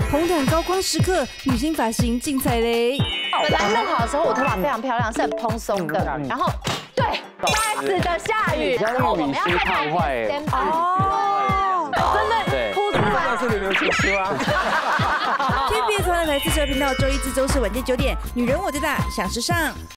红毯高光时刻，女星发型竞踩雷。 本来弄好的时候，我头发非常漂亮，是很蓬松的。然后，对，开始的下雨，然后我们要看坏哦，真的，哭出来。 是流行书啊。 TVBS 欢乐台42频道，周一至周四晚间9点，女人我最大，想时尚。